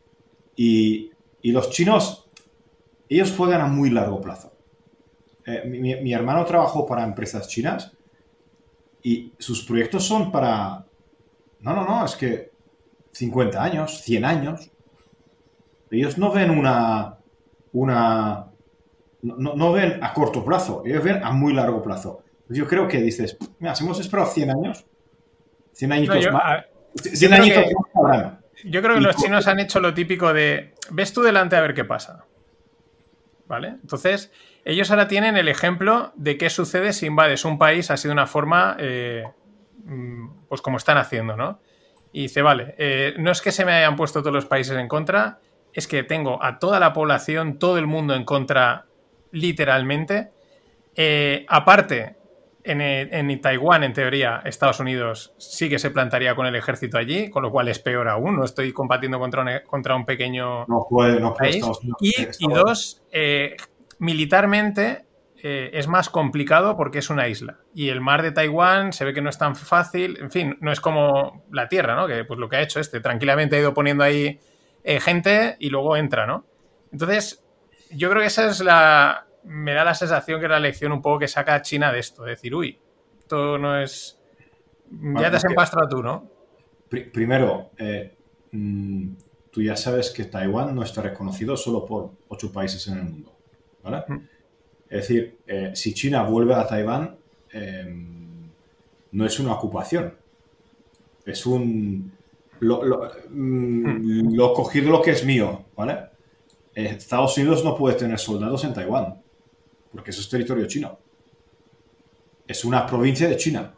Y, y los chinos, ellos juegan a muy largo plazo. Eh, mi, mi hermano trabajó para empresas chinas y sus proyectos son para... No, no, no, es que cincuenta años, cien años. Ellos no ven una... una no, no ven a corto plazo, ellos ven a muy largo plazo. Yo creo que dices, mira, si hemos esperado cien años, cien añitos no, yo, más, a, cien añitos que, más habrán. Yo creo que y los chinos han hecho lo típico de, ves tú delante a ver qué pasa. ¿Vale? Entonces, ellos ahora tienen el ejemplo de qué sucede si invades un país así de una forma, eh, pues como están haciendo, ¿no? Y dice, vale, eh, no es que se me hayan puesto todos los países en contra, es que tengo a toda la población, todo el mundo en contra, literalmente. Eh, aparte, en, en Taiwán, en teoría, Estados Unidos sí que se plantaría con el ejército allí, con lo cual es peor aún, no estoy combatiendo contra un, contra un pequeño no puede, no puede país. Estados Unidos, Y, Estados y dos, eh, militarmente eh, es más complicado porque es una isla. Y el mar de Taiwán se ve que no es tan fácil, en fin, no es como la tierra, ¿no? Que pues lo que ha hecho este, tranquilamente ha ido poniendo ahí eh, gente y luego entra, ¿no? Entonces, yo creo que esa es la... me da la sensación que es la lección un poco que saca China de esto, de decir, uy, esto no es... Bueno, ya te has que, empastrado tú, ¿no? Pr primero, eh, mmm, tú ya sabes que Taiwán no está reconocido solo por ocho países en el mundo, ¿vale? Mm. Es decir, eh, si China vuelve a Taiwán, eh, no es una ocupación, es un... Lo, lo, mm, lo cogido lo que es mío, ¿vale? Eh, Estados Unidos no puede tener soldados en Taiwán, porque eso es territorio chino. Es una provincia de China.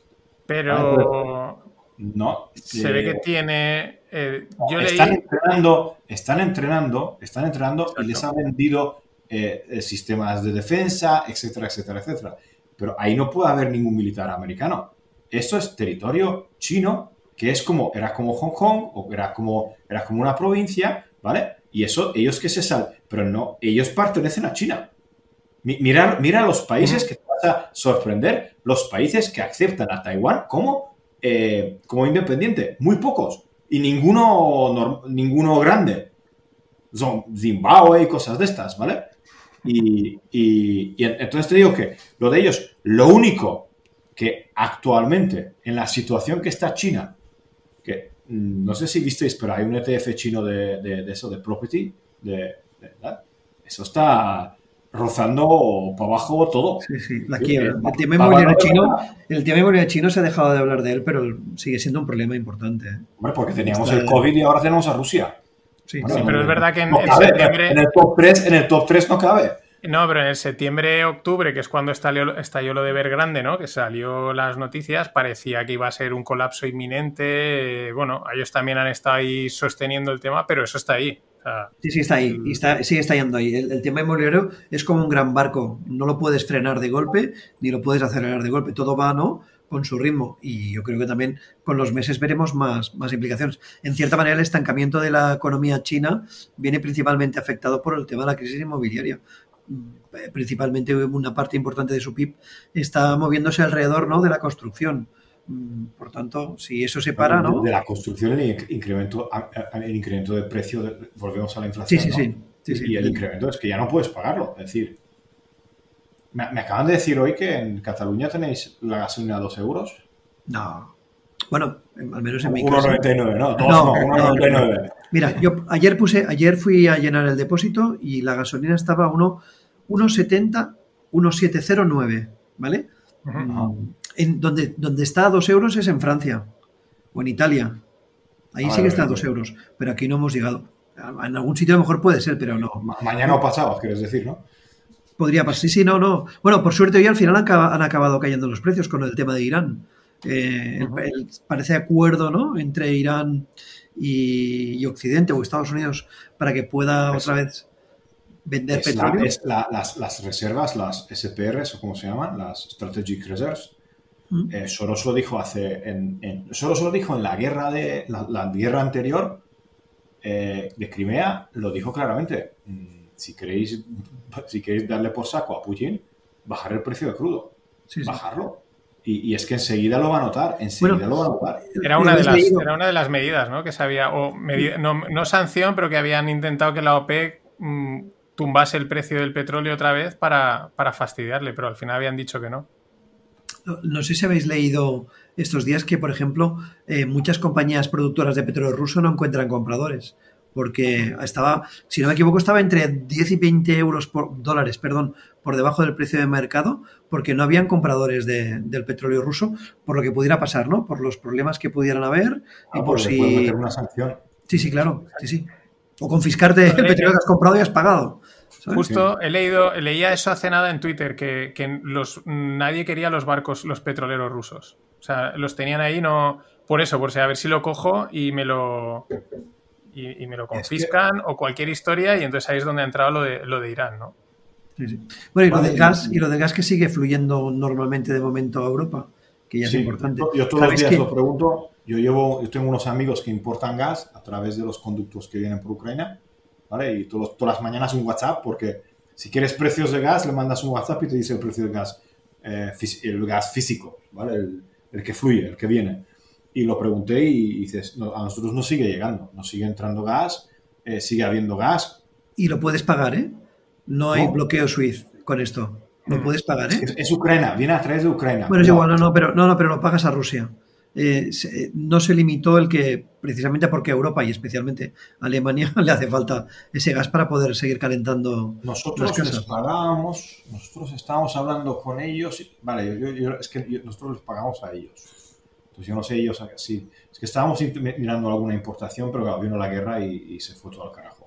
Pero... No. Se eh, ve que tiene... Eh, yo están, leí... entrenando, están entrenando, están entrenando Exacto. y les han vendido eh, sistemas de defensa, etcétera, etcétera, etcétera. Pero ahí no puede haber ningún militar americano. Esto es territorio chino, que es como, era como Hong Kong, o era como, era como una provincia, ¿vale? Y eso, ellos que se salen, pero no, ellos pertenecen a China. Mira, mira los países que te vas a sorprender, los países que aceptan a Taiwán como, eh, como independiente, muy pocos, y ninguno, ninguno grande. Son Zimbabue y cosas de estas, ¿vale? Y, y, y entonces te digo que lo de ellos, lo único que actualmente, en la situación que está China, que no sé si visteis, pero hay un E T F chino de, de, de eso, de property, de, de, de eso está rozando para abajo todo. Sí, sí, la quiebra. El tema inmobiliario chino, el tema inmobiliario chino se ha dejado de hablar de él, pero sigue siendo un problema importante. ¿eh? Hombre, porque teníamos está el COVID y ahora tenemos a Rusia. Sí, bueno, sí pero no, es verdad que en, no en cabe, septiembre... En el top tres, en el top tres no cabe. No, pero en el septiembre-octubre, que es cuando estalló, estalló lo de Evergrande, ¿no? Que salió las noticias, parecía que iba a ser un colapso inminente. Bueno, ellos también han estado ahí sosteniendo el tema, pero eso está ahí. O sea, sí, sí, está ahí. Y está, sigue estallando ahí. El, el tema inmobiliario es como un gran barco. No lo puedes frenar de golpe, ni lo puedes acelerar de golpe. Todo va, ¿no? con su ritmo. Y yo creo que también con los meses veremos más, más implicaciones. En cierta manera, el estancamiento de la economía china viene principalmente afectado por el tema de la crisis inmobiliaria. Principalmente una parte importante de su P I B está moviéndose alrededor, ¿no?, de la construcción. Por tanto, si eso se para, ¿no? De la construcción, el incremento, el incremento de precio, de, volvemos a la inflación. Sí, sí, ¿no? sí, sí, y sí. el incremento es que ya no puedes pagarlo. Es decir, me, me acaban de decir hoy que en Cataluña tenéis la gasolina a dos euros. No. Bueno, al menos en mi uno caso. uno noventa y nueve, ¿no? Dos, No, no, uno noventa y nueve. no, no. Mira, yo ayer puse, ayer fui a llenar el depósito y la gasolina estaba a uno setenta, uno siete cero nueve, ¿vale? Uh-huh. En donde, donde está a dos euros es en Francia o en Italia. Ahí Ah, sí que vale, está a vale. dos euros, pero aquí no hemos llegado. En algún sitio a lo mejor puede ser, pero no. Ma- mañana o pasado, quieres decir, ¿no? Podría pasar. Sí, sí, no, no. Bueno, por suerte hoy al final han, acaba- han acabado cayendo los precios con el tema de Irán. Eh, el- Ujú. el- parece acuerdo, ¿no?, entre Irán y, y Occidente o Estados Unidos para que pueda Es- otra vez vender Es la- petróleo. es la- las, las reservas, las S P Rs, o como se llaman, las Strategic Reserves. Mm. Eh, Soros lo dijo hace. En, en- Soros lo dijo en la guerra de la, la guerra anterior eh, de Crimea, lo dijo claramente. Mm, Si queréis, si queréis darle por saco a Putin, bajar el precio de crudo. Sí, sí. Bajarlo. Y, y es que enseguida lo va a notar. Enseguida Bueno, lo va a notar. Era una, de ¿Habéis las, leído? era una de las medidas, ¿no? Que se había, o medida, no, no sanción, pero que habían intentado que la OPEC mmm, tumbase el precio del petróleo otra vez para, para fastidiarle, pero al final habían dicho que no. No, no sé si habéis leído estos días que, por ejemplo, eh, muchas compañías productoras de petróleo ruso no encuentran compradores. Porque estaba, si no me equivoco, estaba entre diez y veinte euros por dólares, perdón, por debajo del precio de mercado, porque no habían compradores de, del petróleo ruso, por lo que pudiera pasar, ¿no? Por los problemas que pudieran haber y Ah, por porque si. pueden meter una sanción. Sí, sí, claro, sí, sí. O confiscarte el petróleo que has comprado y has pagado. ¿Sabes? Justo he leído, leía eso hace nada en Twitter, que, que los, nadie quería los barcos, los petroleros rusos. O sea, los tenían ahí no por eso, por si a ver si lo cojo y me lo y, y me lo confiscan Es que... o cualquier historia, y entonces ahí es donde ha entrado lo de, lo de Irán, ¿no? Sí, sí. Bueno, y lo Vale, del gas, y- y lo del gas que sigue fluyendo normalmente de momento a Europa, que ya es Sí, importante. Yo, yo todos los ¿Sabes días qué? lo pregunto. Yo llevo, yo tengo unos amigos que importan gas a través de los conductos que vienen por Ucrania, ¿vale? Y todos, todas las mañanas un WhatsApp, porque si quieres precios de gas, le mandas un WhatsApp y te dice el precio del gas, eh, fí- el gas físico, ¿vale? El, el que fluye, el que viene. Y lo pregunté y dices, no, a nosotros no sigue llegando, nos sigue entrando gas, eh, sigue habiendo gas. Y lo puedes pagar, ¿eh? No hay No. bloqueo SWIFT con esto. Lo Mm. puedes pagar, Es, ¿eh? que es Ucrania, viene a través de Ucrania. Bueno, es Cuidado. igual, no, no, pero, no, no, pero lo pagas a Rusia. Eh, se- no se limitó el que, precisamente porque a Europa y especialmente a Alemania le hace falta ese gas para poder seguir calentando Nosotros las les casas. pagábamos, nosotros estábamos hablando con ellos, y- vale, yo, yo- es que yo- nosotros les pagamos a ellos. Entonces yo no sé ellos, sí, es que estábamos int- mirando alguna importación, pero claro, vino la guerra y, y se fue todo al carajo.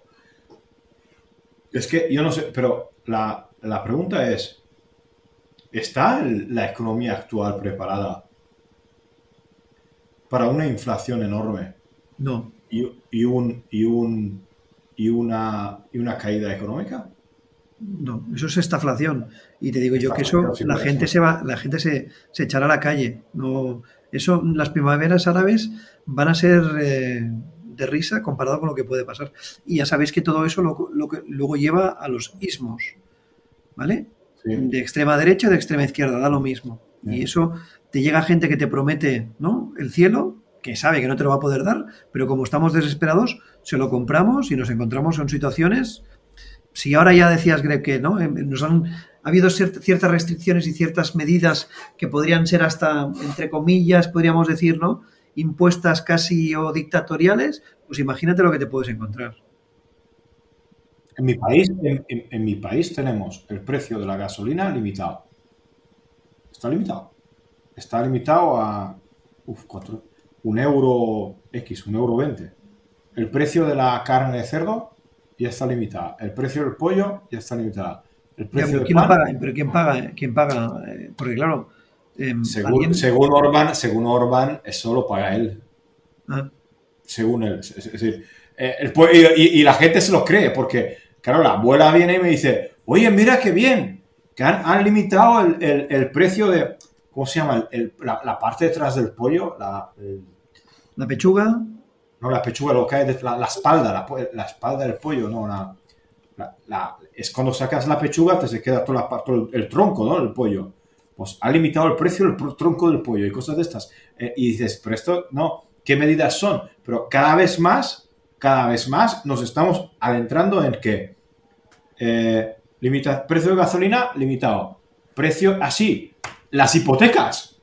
Es que yo no sé, pero la, la pregunta es, ¿está el- la economía actual preparada para una inflación enorme No. y, y un, y, un, y, una, y una caída económica? No, eso es estaflación. Y te digo yo que eso, Estaflación, sí, la por gente eso. se va, la gente se, se echará a la calle. No, eso, las primaveras árabes van a ser eh, de risa comparado con lo que puede pasar. Y ya sabéis que todo eso lo, lo que luego lleva a los ismos, ¿vale? Sí. De extrema derecha o de extrema izquierda, da lo mismo. Sí. Y eso te llega gente que te promete, ¿no?, el cielo, que sabe que no te lo va a poder dar, pero como estamos desesperados, se lo compramos y nos encontramos en situaciones. Si ahora ya decías, Greg, que no, nos han ha habido ciert- ciertas restricciones y ciertas medidas que podrían ser hasta, entre comillas, podríamos decir, ¿no?, impuestas casi o dictatoriales, pues imagínate lo que te puedes encontrar. En mi país, en, en- en mi país tenemos el precio de la gasolina limitado. Está limitado. Está limitado a uf, cuatro, un euro X, un euro veinte. El precio de la carne de cerdo ya está limitado. El precio del pollo ya está limitado. El Ya, precio pero del ¿quién lo pan, paga? ¿Pero quién paga? ¿Quién paga? Eh, Porque claro, eh, según, alguien... según Orbán, según Orbán, eso lo paga él. Ah, Según él. Es, es decir, eh, el pue- y, y- y la gente se lo cree, porque, claro, la abuela viene y me dice, oye, mira qué bien, que han, han limitado el, el- el precio de... ¿cómo se llama? El, el, la, la parte detrás del pollo, la, el, la pechuga. No, la pechuga, lo que hay de, la, la espalda, la, la espalda del pollo, no, la, la, la, es cuando sacas la pechuga te se queda toda la, todo el, el tronco, ¿no? El pollo. Pues ha limitado el precio del tronco del pollo y cosas de estas. Eh, y dices, pero esto, no, ¿qué medidas son? Pero cada vez más, cada vez más nos estamos adentrando en que eh, limita, precio de gasolina limitado, precio así, las hipotecas,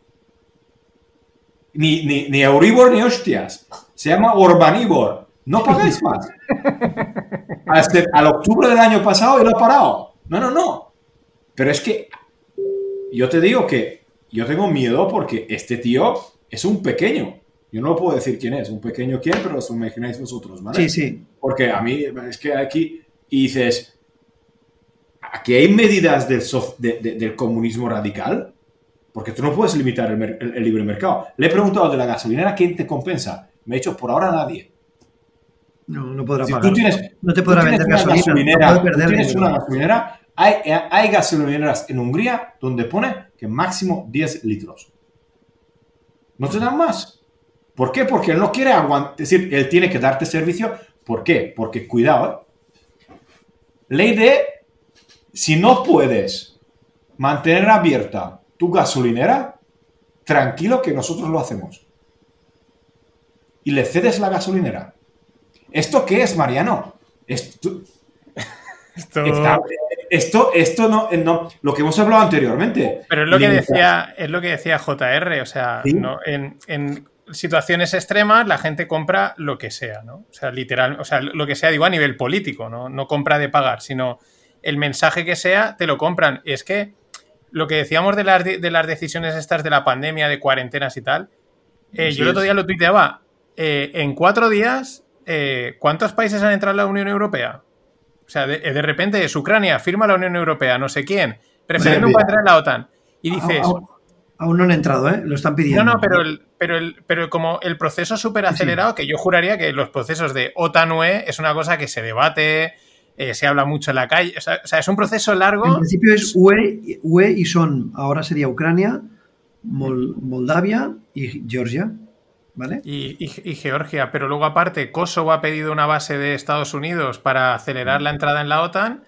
ni, ni, ni Euribor ni hostias, se llama Urbanibor, no pagáis más. Hasta al octubre del año pasado y lo ha parado. No, no, no. Pero es que yo te digo que yo tengo miedo porque este tío es un pequeño. Yo no lo puedo decir quién es, un pequeño quién, pero os imagináis vosotros, ¿vale? Sí, sí. Porque a mí es que aquí y dices, aquí hay medidas del, soft, de, de, del comunismo radical, porque tú no puedes limitar el, el, el libre mercado. Le he preguntado de la gasolinera quién te compensa. Me ha dicho, por ahora nadie. No, no podrá si pagar. Tú tienes, no te podrá vender gasolina. Gasolinera, no tú tienes una gasolinera. Hay, hay gasolineras en Hungría donde pone que máximo diez litros. No te dan más. ¿Por qué? Porque él no quiere aguantar. Es decir, él tiene que darte servicio. ¿Por qué? Porque, cuidado, ¿eh? Ley de, si no puedes mantener abierta tu gasolinera, tranquilo que nosotros lo hacemos. Y le cedes la gasolinera. ¿Esto qué es, Mariano? Esto... Esto... Está, esto, esto no, no, lo que hemos hablado anteriormente. Pero es lo que decía, es lo que decía J R, o sea, ¿sí? no, en, en situaciones extremas la gente compra lo que sea, ¿no? O sea, literal, o sea, lo que sea, digo, a nivel político, ¿no? No compra de pagar, sino el mensaje que sea, te lo compran. Y es que lo que decíamos de las, de las decisiones estas de la pandemia, de cuarentenas y tal, eh, sí, yo el otro día lo tuiteaba, eh, en cuatro días, eh, ¿cuántos países han entrado en la Unión Europea? O sea, de, de repente es Ucrania, firma la Unión Europea, no sé quién, referéndum para entrar en la OTAN. Y dices... Aún, aún no han entrado, ¿eh? Lo están pidiendo. No, no, pero, el, pero, el, pero como el proceso súper acelerado, sí, sí. Que yo juraría que los procesos de OTAN-U E es una cosa que se debate, eh, se habla mucho en la calle, o sea, o sea, es un proceso largo. En principio es U E, U E y son, ahora sería Ucrania, Mol, Moldavia y Georgia. ¿Vale? Y, y, y Georgia, pero luego aparte Kosovo ha pedido una base de Estados Unidos para acelerar la entrada en la OTAN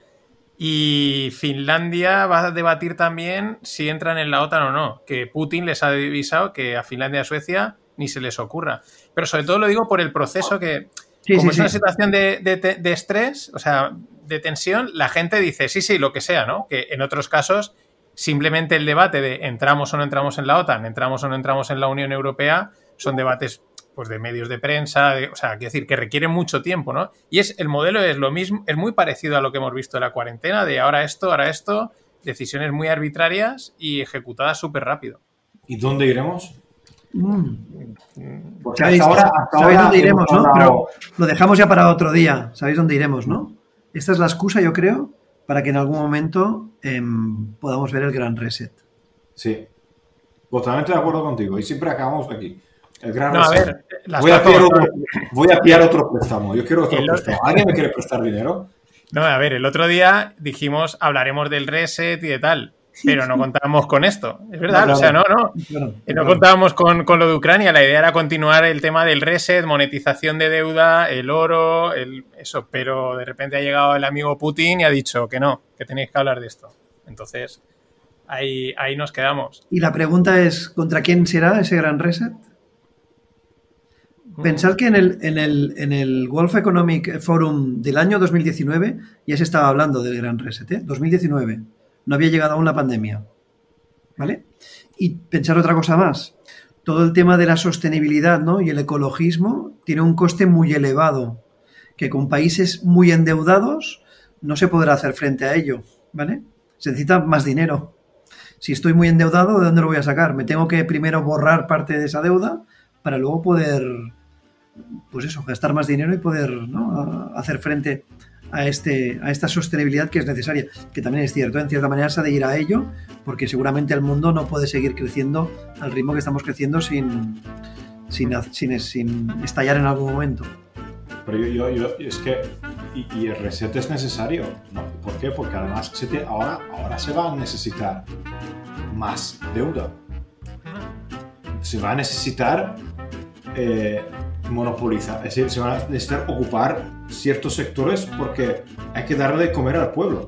y Finlandia va a debatir también si entran en la OTAN o no, que Putin les ha avisado que a Finlandia y a Suecia ni se les ocurra. Pero sobre todo lo digo por el proceso que, sí, como sí, es una sí. situación de, de, de estrés, o sea, de tensión, la gente dice sí, sí, lo que sea, ¿no? Que en otros casos simplemente el debate de entramos o no entramos en la OTAN, entramos o no entramos en la Unión Europea, son debates pues de medios de prensa, de, o sea, quiero decir, que requieren mucho tiempo, ¿no? Y es el modelo es lo mismo, es muy parecido a lo que hemos visto en la cuarentena, de ahora esto, ahora esto, decisiones muy arbitrarias y ejecutadas súper rápido. ¿Y dónde iremos? Mm. Porque ¿Sabéis, hasta ahora, hasta ¿sabéis ahora dónde iremos, no? hablado... Pero lo dejamos ya para otro día. ¿Sabéis dónde iremos, no? Esta es la excusa, yo creo, para que en algún momento eh, podamos ver el gran reset. Sí. Totalmente de acuerdo contigo. Y siempre acabamos aquí. El gran no, reset. A ver, voy, a pillar otro, voy a pillar otro préstamo. Yo quiero otro el... préstamo. ¿Alguien me quiere prestar dinero? No, a ver, el otro día dijimos hablaremos del reset y de tal, pero no contábamos con esto. Es verdad, no, claro, o sea, no, no. Claro, no claro. contábamos con, con lo de Ucrania. La idea era continuar el tema del reset, monetización de deuda, el oro, el, eso. Pero de repente ha llegado el amigo Putin y ha dicho que no, que tenéis que hablar de esto. Entonces, ahí, ahí nos quedamos. Y la pregunta es, ¿contra quién será ese gran reset? Pensad que en el, en, el, en el World Economic Forum del año dos mil diecinueve ya se estaba hablando del gran reset, ¿eh? dos mil diecinueve. No había llegado aún la pandemia. ¿Vale? Y pensar otra cosa más. Todo el tema de la sostenibilidad, ¿no? Y el ecologismo tiene un coste muy elevado, que con países muy endeudados no se podrá hacer frente a ello. ¿Vale? Se necesita más dinero. Si estoy muy endeudado, ¿de dónde lo voy a sacar? Me tengo que primero borrar parte de esa deuda para luego poder... pues eso, gastar más dinero y poder, ¿no?, hacer frente a, este, a esta sostenibilidad que es necesaria, que también es cierto, en cierta manera se ha de ir a ello, porque seguramente el mundo no puede seguir creciendo al ritmo que estamos creciendo sin, sin, sin, sin estallar en algún momento. Pero yo, yo, yo es que, y, y el reset es necesario, ¿no? ¿Por qué? Porque además se te, ahora, ahora se va a necesitar más deuda. se va a necesitar eh, monopolizar, es decir, se van a necesitar ocupar ciertos sectores porque hay que darle de comer al pueblo.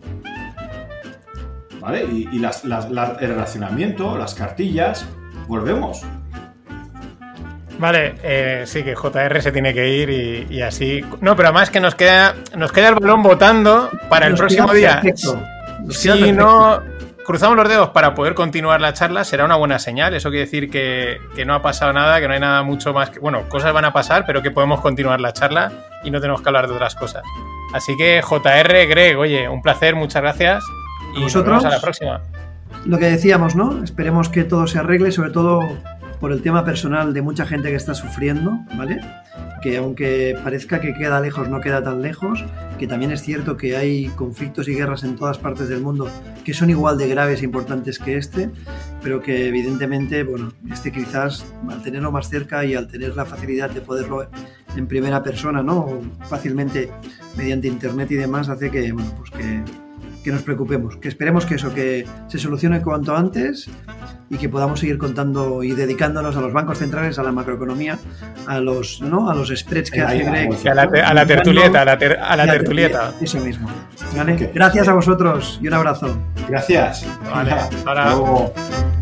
¿Vale? Y, y las, las, la, el relacionamiento, las cartillas, volvemos. Vale, eh, sí, que J R se tiene que ir y, y así. No, pero además que nos queda, nos queda el balón votando para el Nos próximo queda día. perfecto. Nos Si queda perfecto. no cruzamos los dedos para poder continuar la charla, será una buena señal. Eso quiere decir que, que no ha pasado nada, que no hay nada mucho más que... Bueno, cosas van a pasar, pero que podemos continuar la charla y no tenemos que hablar de otras cosas. Así que J R, Greg, oye, un placer, muchas gracias. Y nos vemos a la próxima. Lo que decíamos, ¿no? Esperemos que todo se arregle, sobre todo por el tema personal de mucha gente que está sufriendo, ¿vale? Que aunque parezca que queda lejos, no queda tan lejos, que también es cierto que hay conflictos y guerras en todas partes del mundo que son igual de graves e importantes que este, pero que evidentemente, bueno, este quizás al tenerlo más cerca y al tener la facilidad de poderlo ver en primera persona, ¿no? Fácilmente mediante internet y demás, hace que, bueno, pues que que nos preocupemos, que esperemos que eso, que se solucione cuanto antes y que podamos seguir contando y dedicándonos a los bancos centrales, a la macroeconomía, a los, ¿no? A los spreads que hace Greg. A la, a la tertulieta, a la, ter, a la tertulieta. Eso mismo. ¿Vale? Gracias a vosotros y un abrazo. Gracias. Vale, ahora...